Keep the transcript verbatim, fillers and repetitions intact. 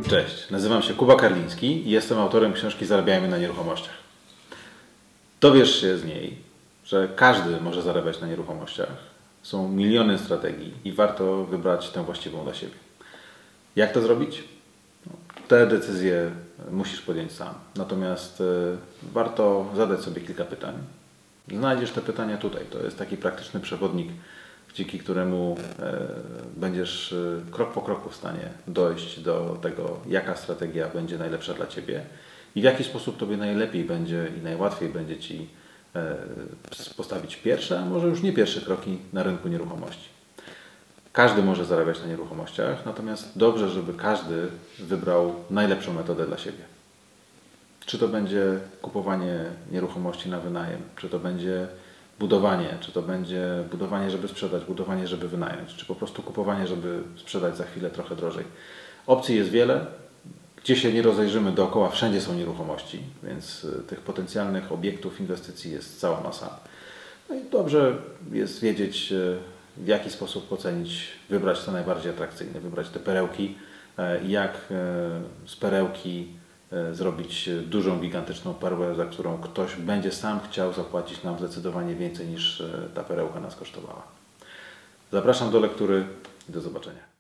Cześć, nazywam się Kuba Karliński i jestem autorem książki Zarabiajmy na nieruchomościach. Dowiesz się z niej, że każdy może zarabiać na nieruchomościach. Są miliony strategii i warto wybrać tę właściwą dla siebie. Jak to zrobić? No, te decyzje musisz podjąć sam. Natomiast y, warto zadać sobie kilka pytań. Znajdziesz te pytania tutaj. To jest taki praktyczny przewodnik, dzięki któremu e, będziesz e, krok po kroku w stanie dojść do tego, jaka strategia będzie najlepsza dla Ciebie i w jaki sposób Tobie najlepiej będzie i najłatwiej będzie Ci e, postawić pierwsze, a może już nie pierwsze kroki na rynku nieruchomości. Każdy może zarabiać na nieruchomościach, natomiast dobrze, żeby każdy wybrał najlepszą metodę dla siebie. Czy to będzie kupowanie nieruchomości na wynajem, czy to będzie budowanie, czy to będzie budowanie, żeby sprzedać, budowanie, żeby wynająć, czy po prostu kupowanie, żeby sprzedać za chwilę trochę drożej. Opcji jest wiele. Gdzie się nie rozejrzymy dookoła, wszędzie są nieruchomości, więc tych potencjalnych obiektów inwestycji jest cała masa. No i dobrze jest wiedzieć, w jaki sposób ocenić, wybrać to najbardziej atrakcyjne, wybrać te perełki i jak z perełki zrobić dużą, gigantyczną perłę, za którą ktoś będzie sam chciał zapłacić nam zdecydowanie więcej niż ta perełka nas kosztowała. Zapraszam do lektury i do zobaczenia.